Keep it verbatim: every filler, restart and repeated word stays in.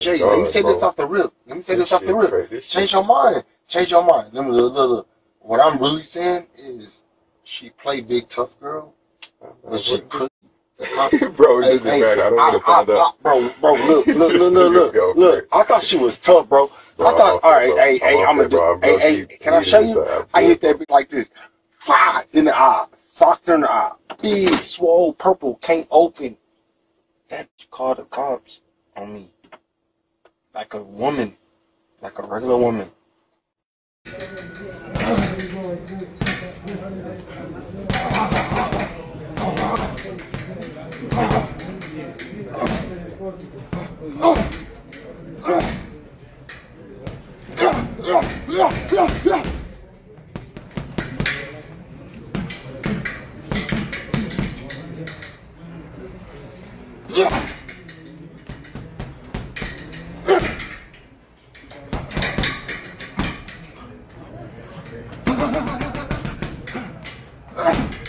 show you. Let me say this off the rip. Let me say this off the rip. Change your mind. Change your mind. Let me look, look, look. What I'm really saying is, she play big tough girl, but she could. Bro, it doesn't matter. I don't want to find out. Bro, bro, look, look, look, look, look, look. I thought she was tough, bro. I thought, all right, hey, hey, I'm gonna do. Hey, hey, can I show you? I hit that bitch like this. Fire in the eye, socked her in the eye, big, swole, purple, can't open. That bitch called the cops on me, like a woman, like a regular woman. Yeah.